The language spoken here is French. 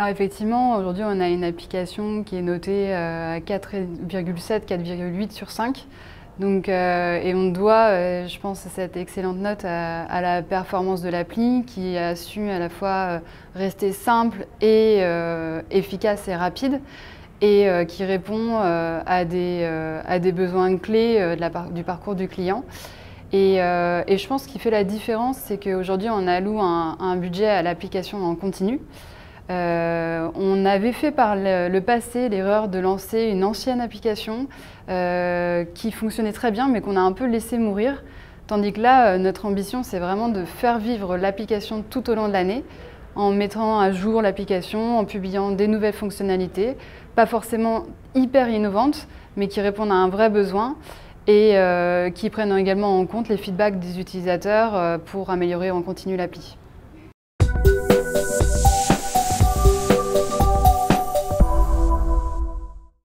Alors effectivement, aujourd'hui on a une application qui est notée à 4,7, 4,8 sur 5. Donc, et on doit, je pense, cette excellente note à la performance de l'appli qui a su à la fois rester simple et efficace et rapide et qui répond à des besoins clés du parcours du client. Et je pense qu'il fait la différence, c'est qu'aujourd'hui on alloue un budget à l'application en continu. On avait fait par le passé l'erreur de lancer une ancienne application qui fonctionnait très bien mais qu'on a un peu laissé mourir. Tandis que là, notre ambition, c'est vraiment de faire vivre l'application tout au long de l'année en mettant à jour l'application, en publiant des nouvelles fonctionnalités, pas forcément hyper innovantes, mais qui répondent à un vrai besoin et qui prennent également en compte les feedbacks des utilisateurs pour améliorer en continu l'appli.